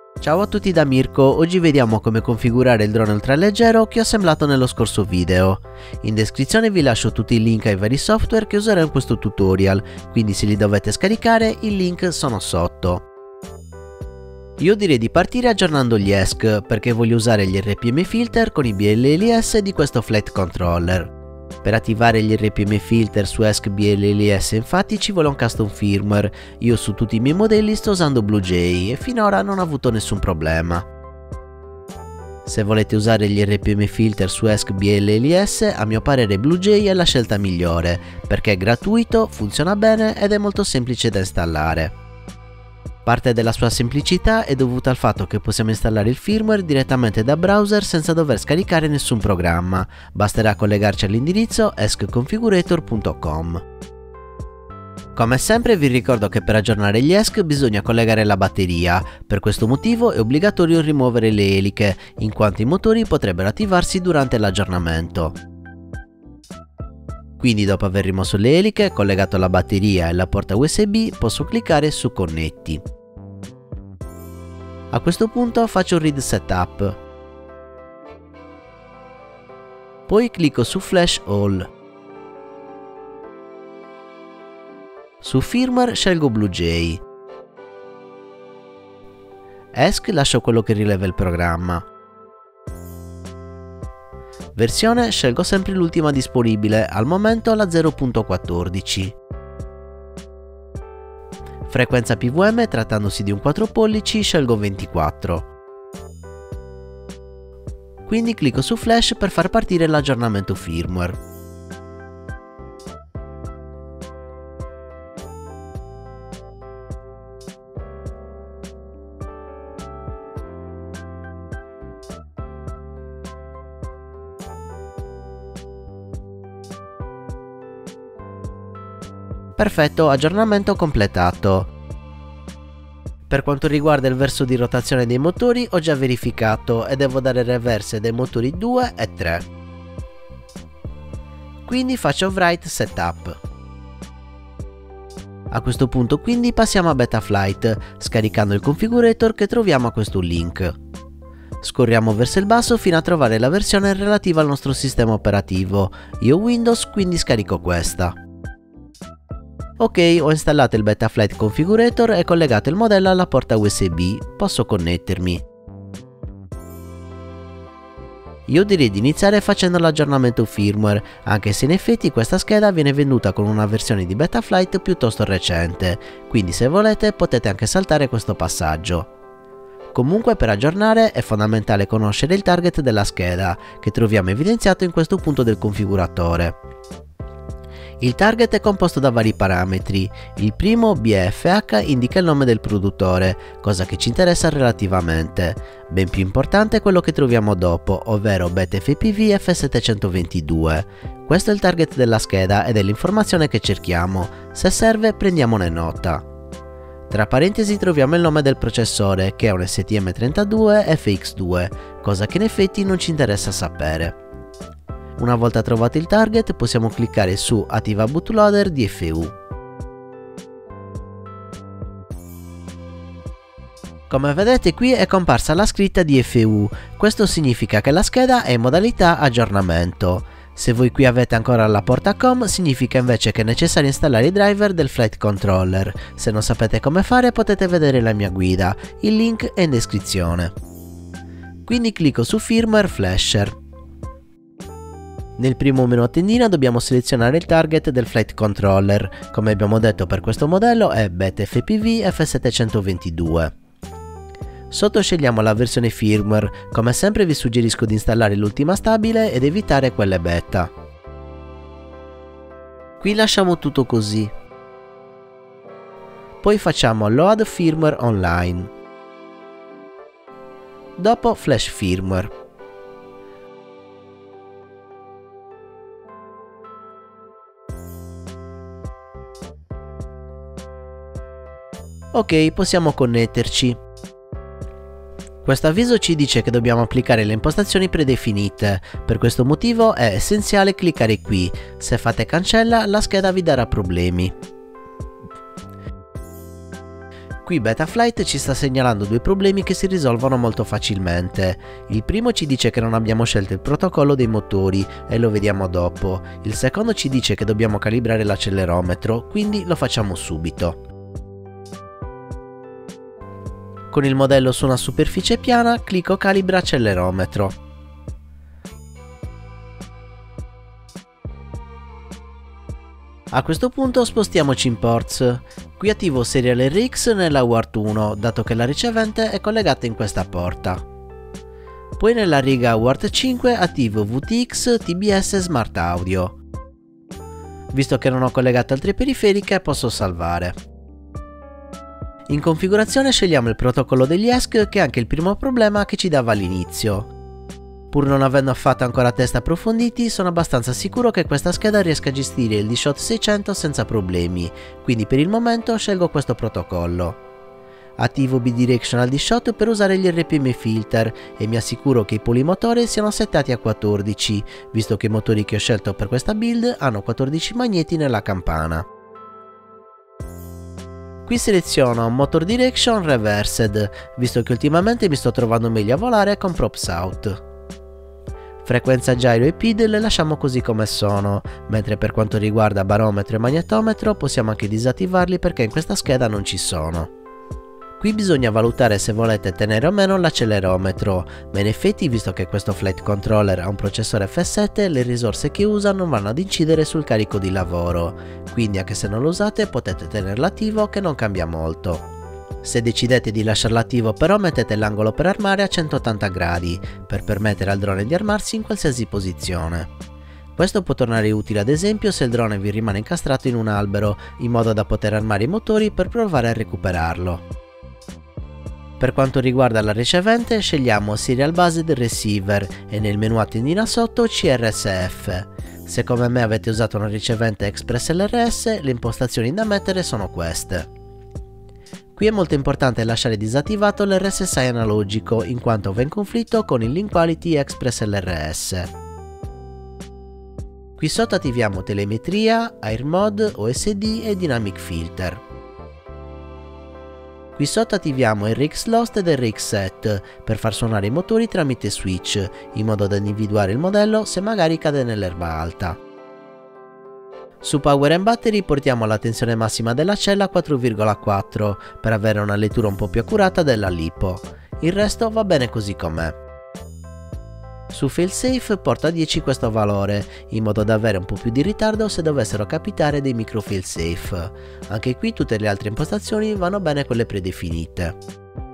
Ciao a tutti da Mirko, oggi vediamo come configurare il drone ultraleggero che ho assemblato nello scorso video. In descrizione vi lascio tutti i link ai vari software che userò in questo tutorial, quindi se li dovete scaricare i link sono sotto. Io direi di partire aggiornando gli ESC perché voglio usare gli RPM filter con i BLLS di questo flight controller. Per attivare gli RPM filter su ESC BLLS infatti ci vuole un custom firmware, io su tutti i miei modelli sto usando BlueJay e finora non ho avuto nessun problema. Se volete usare gli RPM filter su ESC BLLS, a mio parere BlueJay è la scelta migliore, perché è gratuito, funziona bene ed è molto semplice da installare. Parte della sua semplicità è dovuta al fatto che possiamo installare il firmware direttamente da browser senza dover scaricare nessun programma, basterà collegarci all'indirizzo eskconfigurator.com. Come sempre vi ricordo che per aggiornare gli ESC bisogna collegare la batteria, per questo motivo è obbligatorio rimuovere le eliche, in quanto i motori potrebbero attivarsi durante l'aggiornamento. Quindi dopo aver rimosso le eliche, collegato la batteria e la porta USB, posso cliccare su Connetti. A questo punto faccio Read Setup. Poi clicco su Flash All. Su Firmware scelgo BlueJay. ESC lascio quello che rileva il programma. Versione scelgo sempre l'ultima disponibile, al momento la 0.14. Frequenza PWM, trattandosi di un 4 pollici, scelgo 24. Quindi clicco su Flash per far partire l'aggiornamento firmware. Perfetto, aggiornamento completato. Per quanto riguarda il verso di rotazione dei motori ho già verificato e devo dare reverse dai motori 2 e 3. Quindi faccio Write Setup. A questo punto quindi passiamo a Betaflight, scaricando il configurator che troviamo a questo link. Scorriamo verso il basso fino a trovare la versione relativa al nostro sistema operativo. Io Windows, quindi scarico questa. Ok, ho installato il Betaflight Configurator e collegato il modello alla porta USB, posso connettermi. Io direi di iniziare facendo l'aggiornamento firmware, anche se in effetti questa scheda viene venduta con una versione di Betaflight piuttosto recente, quindi se volete potete anche saltare questo passaggio. Comunque per aggiornare è fondamentale conoscere il target della scheda, che troviamo evidenziato in questo punto del configuratore. Il target è composto da vari parametri, il primo BFH indica il nome del produttore, cosa che ci interessa relativamente. Ben più importante è quello che troviamo dopo, ovvero BetFPV F722. Questo è il target della scheda ed è l'informazione che cerchiamo, se serve prendiamone nota. Tra parentesi troviamo il nome del processore, che è un STM32 FX2, cosa che in effetti non ci interessa sapere. Una volta trovato il target possiamo cliccare su Attiva Bootloader DFU. Come vedete qui è comparsa la scritta DFU, questo significa che la scheda è in modalità aggiornamento. Se voi qui avete ancora la porta COM significa invece che è necessario installare i driver del flight controller. Se non sapete come fare potete vedere la mia guida, il link è in descrizione. Quindi clicco su Firmware Flasher. Nel primo menu a tendina dobbiamo selezionare il target del flight controller, come abbiamo detto per questo modello è BetFPV F722. Sotto scegliamo la versione firmware, come sempre vi suggerisco di installare l'ultima stabile ed evitare quelle beta. Qui lasciamo tutto così. Poi facciamo Load Firmware Online. Dopo Flash Firmware. Ok, possiamo connetterci. Questo avviso ci dice che dobbiamo applicare le impostazioni predefinite, per questo motivo è essenziale cliccare qui, se fate cancella la scheda vi darà problemi. Qui Betaflight ci sta segnalando due problemi che si risolvono molto facilmente. Il primo ci dice che non abbiamo scelto il protocollo dei motori e lo vediamo dopo. Il secondo ci dice che dobbiamo calibrare l'accelerometro, quindi lo facciamo subito. Con il modello su una superficie piana clicco calibra accelerometro. A questo punto spostiamoci in ports. Qui attivo Serial RX nella UART 1, dato che la ricevente è collegata in questa porta. Poi nella riga UART 5 attivo VTX TBS Smart Audio. Visto che non ho collegato altre periferiche posso salvare. In configurazione scegliamo il protocollo degli ESC, che è anche il primo problema che ci dava all'inizio. Pur non avendo fatto ancora test approfonditi, sono abbastanza sicuro che questa scheda riesca a gestire il D-Shot 600 senza problemi, quindi per il momento scelgo questo protocollo. Attivo Bidirectional D-Shot per usare gli RPM filter e mi assicuro che i polimotori siano settati a 14, visto che i motori che ho scelto per questa build hanno 14 magneti nella campana. Qui seleziono Motor Direction Reversed, visto che ultimamente mi sto trovando meglio a volare con Props Out. Frequenza gyro e PID le lasciamo così come sono, mentre per quanto riguarda barometro e magnetometro possiamo anche disattivarli perché in questa scheda non ci sono. Qui bisogna valutare se volete tenere o meno l'accelerometro, ma in effetti visto che questo flight controller ha un processore F7 le risorse che usa non vanno ad incidere sul carico di lavoro, quindi anche se non lo usate potete tenerlo attivo che non cambia molto. Se decidete di lasciarlo attivo però mettete l'angolo per armare a 180 gradi, per permettere al drone di armarsi in qualsiasi posizione. Questo può tornare utile ad esempio se il drone vi rimane incastrato in un albero, in modo da poter armare i motori per provare a recuperarlo. Per quanto riguarda la ricevente scegliamo Serial Based Receiver e nel menu a tendina sotto CRSF. Se come me avete usato una ricevente Express LRS, le impostazioni da mettere sono queste. Qui è molto importante lasciare disattivato l'RSSI analogico in quanto va in conflitto con il Link Quality Express LRS. Qui sotto attiviamo telemetria, Air Mode, OSD e Dynamic Filter. Qui sotto attiviamo RX Lost ed RX Set per far suonare i motori tramite switch, in modo da individuare il modello se magari cade nell'erba alta. Su Power and Battery portiamo la tensione massima della cella a 4,4 per avere una lettura un po' più accurata della LiPo, il resto va bene così com'è. Su Failsafe porto a 10 questo valore, in modo da avere un po' più di ritardo se dovessero capitare dei micro failsafe. Anche qui tutte le altre impostazioni vanno bene quelle predefinite.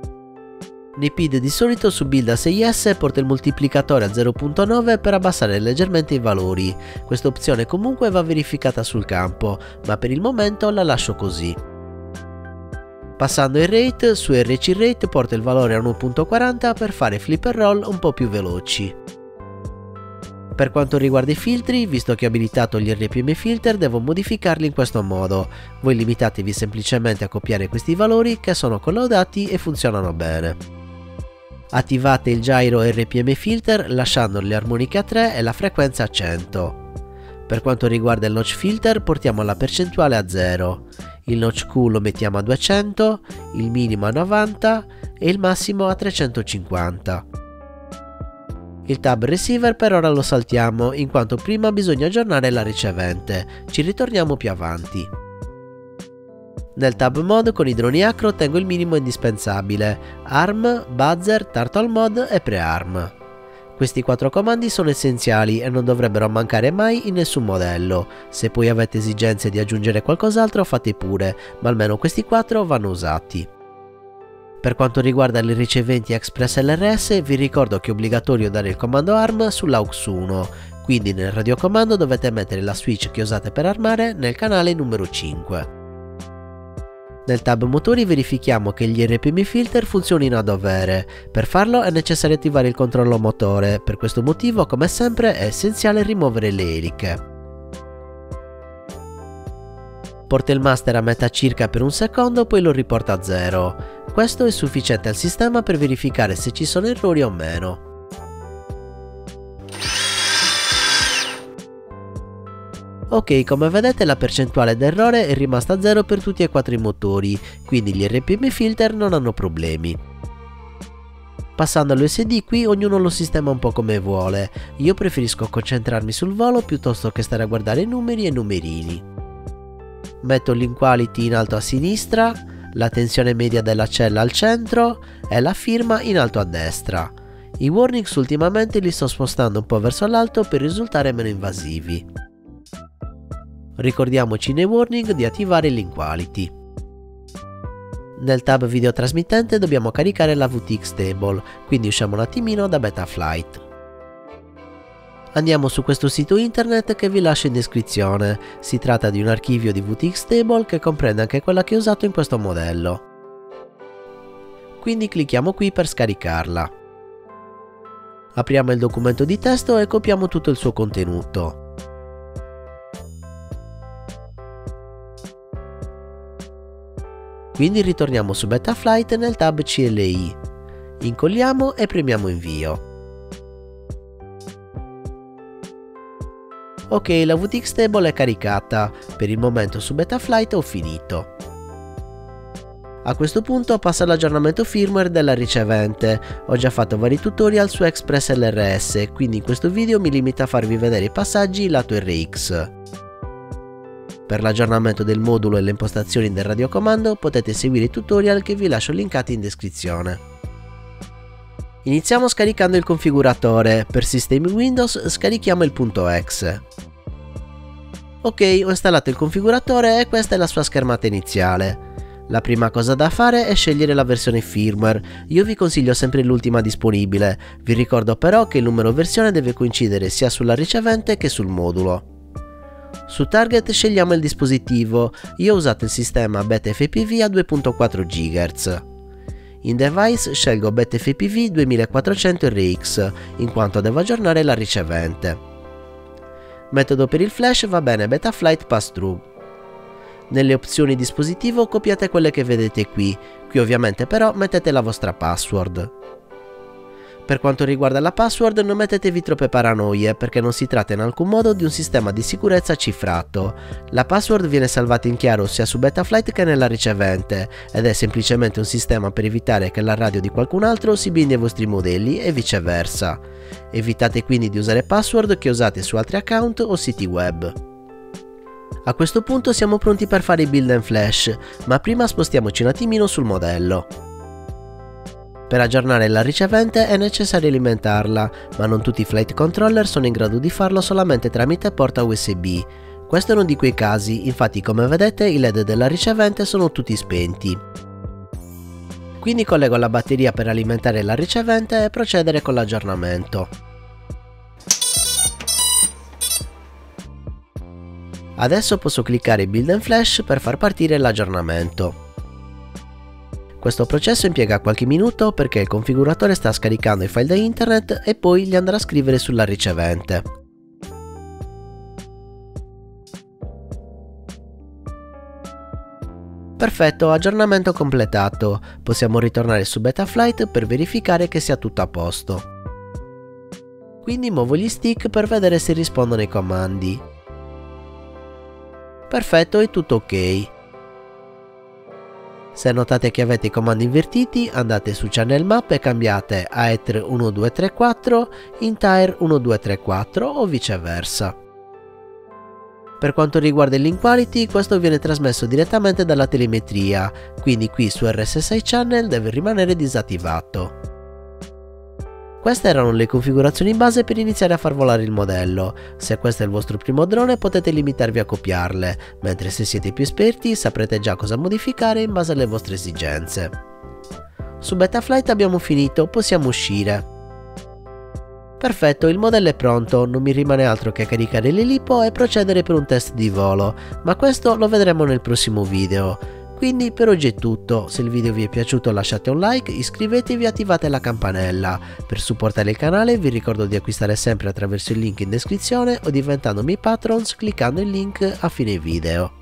Nei PID di solito su build a 6S porto il moltiplicatore a 0.9 per abbassare leggermente i valori, questa opzione comunque va verificata sul campo, ma per il momento la lascio così. Passando il rate, su RC Rate porto il valore a 1.40 per fare flip and roll un po' più veloci. Per quanto riguarda i filtri, visto che ho abilitato gli RPM filter devo modificarli in questo modo, voi limitatevi semplicemente a copiare questi valori che sono collaudati e funzionano bene. Attivate il gyro RPM filter lasciando le armoniche a 3 e la frequenza a 100. Per quanto riguarda il notch filter portiamo la percentuale a 0, il notch Q lo mettiamo a 200, il minimo a 90 e il massimo a 350. Il tab receiver per ora lo saltiamo in quanto prima bisogna aggiornare la ricevente, ci ritorniamo più avanti. Nel tab mode con i droni acro tengo il minimo indispensabile, ARM, Buzzer, Turtle Mode e Pre-Arm. Questi 4 comandi sono essenziali e non dovrebbero mancare mai in nessun modello, se poi avete esigenze di aggiungere qualcos'altro fate pure, ma almeno questi 4 vanno usati. Per quanto riguarda le riceventi Express LRS vi ricordo che è obbligatorio dare il comando ARM sull'AUX 1, quindi nel radiocomando dovete mettere la switch che usate per armare nel canale numero 5. Nel tab motori verifichiamo che gli RPM filter funzionino a dovere, per farlo è necessario attivare il controllo motore, per questo motivo come sempre è essenziale rimuovere le eliche. Porta il master a metà circa per un secondo poi lo riporta a 0, questo è sufficiente al sistema per verificare se ci sono errori o meno. Ok, come vedete la percentuale d'errore è rimasta a 0 per tutti e 4 i motori, quindi gli RPM filter non hanno problemi. Passando all'USD, qui ognuno lo sistema un po' come vuole, io preferisco concentrarmi sul volo piuttosto che stare a guardare numeri e numerini. Metto l'Inquality in alto a sinistra, la tensione media della cella al centro e la firma in alto a destra. I warnings ultimamente li sto spostando un po' verso l'alto per risultare meno invasivi. Ricordiamoci nei warning di attivare l'Inquality. Nel tab video trasmittente dobbiamo caricare la VTX table, quindi usciamo un attimino da Betaflight. Andiamo su questo sito internet che vi lascio in descrizione, si tratta di un archivio di VTX table che comprende anche quella che ho usato in questo modello. Quindi clicchiamo qui per scaricarla. Apriamo il documento di testo e copiamo tutto il suo contenuto. Quindi ritorniamo su Betaflight nel tab CLI, incolliamo e premiamo invio. Ok, la VTX table è caricata, per il momento su Betaflight ho finito. A questo punto passa l'aggiornamento firmware della ricevente, ho già fatto vari tutorial su Express LRS, quindi in questo video mi limito a farvi vedere i passaggi lato RX. Per l'aggiornamento del modulo e le impostazioni del radiocomando potete seguire i tutorial che vi lascio linkati in descrizione. Iniziamo scaricando il configuratore, per sistemi Windows scarichiamo il .exe. Ok, ho installato il configuratore e questa è la sua schermata iniziale. La prima cosa da fare è scegliere la versione firmware, io vi consiglio sempre l'ultima disponibile, vi ricordo però che il numero versione deve coincidere sia sulla ricevente che sul modulo. Su target scegliamo il dispositivo, io ho usato il sistema BetFPV a 2.4 GHz. In device scelgo BetFPV 2400 RX, in quanto devo aggiornare la ricevente. Metodo per il flash va bene Betaflight Pass-Through. Nelle opzioni dispositivo copiate quelle che vedete qui ovviamente però mettete la vostra password. Per quanto riguarda la password non mettetevi troppe paranoie perché non si tratta in alcun modo di un sistema di sicurezza cifrato. La password viene salvata in chiaro sia su Betaflight che nella ricevente ed è semplicemente un sistema per evitare che la radio di qualcun altro si bindi ai vostri modelli e viceversa. Evitate quindi di usare password che usate su altri account o siti web. A questo punto siamo pronti per fare i build and flash, ma prima spostiamoci un attimino sul modello. Per aggiornare la ricevente è necessario alimentarla, ma non tutti i flight controller sono in grado di farlo solamente tramite porta USB. Questo è uno di quei casi, infatti come vedete i LED della ricevente sono tutti spenti. Quindi collego la batteria per alimentare la ricevente e procedere con l'aggiornamento. Adesso posso cliccare Build and Flash per far partire l'aggiornamento. Questo processo impiega qualche minuto perché il configuratore sta scaricando i file da internet e poi li andrà a scrivere sulla ricevente. Perfetto, aggiornamento completato. Possiamo ritornare su Betaflight per verificare che sia tutto a posto. Quindi muovo gli stick per vedere se rispondono ai comandi. Perfetto, è tutto ok. Se notate che avete i comandi invertiti, andate su Channel Map e cambiate Aether 1234 in Tire 1234 o viceversa. Per quanto riguarda l'Inquality, questo viene trasmesso direttamente dalla telemetria, quindi qui su RSSI Channel deve rimanere disattivato. Queste erano le configurazioni base per iniziare a far volare il modello. Se questo è il vostro primo drone potete limitarvi a copiarle, mentre se siete più esperti saprete già cosa modificare in base alle vostre esigenze. Su Betaflight abbiamo finito, possiamo uscire. Perfetto, il modello è pronto, non mi rimane altro che caricare l'elipo e procedere per un test di volo, ma questo lo vedremo nel prossimo video. Quindi per oggi è tutto, se il video vi è piaciuto lasciate un like, iscrivetevi e attivate la campanella. Per supportare il canale vi ricordo di acquistare sempre attraverso il link in descrizione o diventando miei patrons cliccando il link a fine video.